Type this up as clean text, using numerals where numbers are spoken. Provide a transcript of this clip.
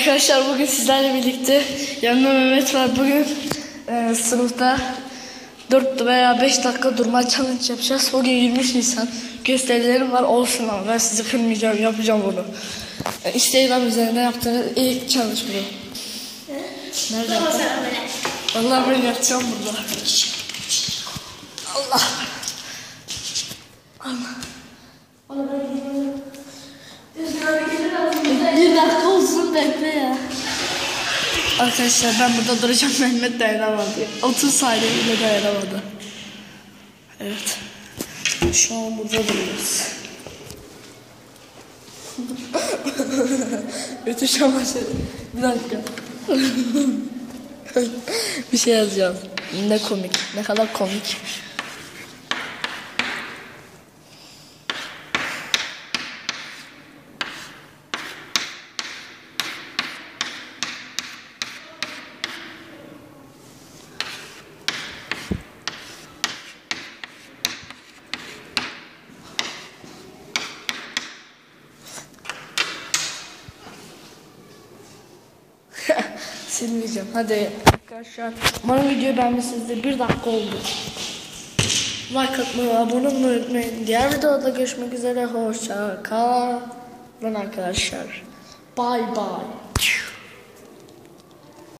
Arkadaşlar bugün sizlerle birlikte yanımda Mehmet var. Bugün sınıfta 4 veya 5 dakika durma challenge yapacağız. Bugün 23 Nisan gösterilerim var, olsun ama ben sizi kırmayacağım, yapacağım bunu. Instagram üzerinde yaptığınız ilk challenge bu. Nerede yaptın? Vallahi ben yapacağım burada. Allah. Bir dakika olsun, bekle ya. Arkadaşlar ben burada duracağım, Mehmet dayanamadı. 30 saniye bile dayanamadı. Evet. Şu an burada duruyoruz. Ötü çamaşır. Bir dakika. Bir şey yazacağım. Ne komik. Ne kadar komik. Silmeyeceğim. Hadi arkadaşlar. Umarım videoyu beğenmişsinizdir. 1 dakika oldu. Like atmayı, abone olmayı unutmayın. Diğer videoda görüşmek üzere. Hoşça kalın arkadaşlar. Bye bye.